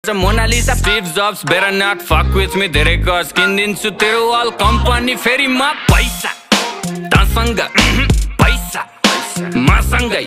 Mona Lisa, Steve Jobs, better not fuck with me. धेरै गज किनिदिन्छु तेरो वाल कम्पनी फेरि म पैसा तसँग पैसा मसँगै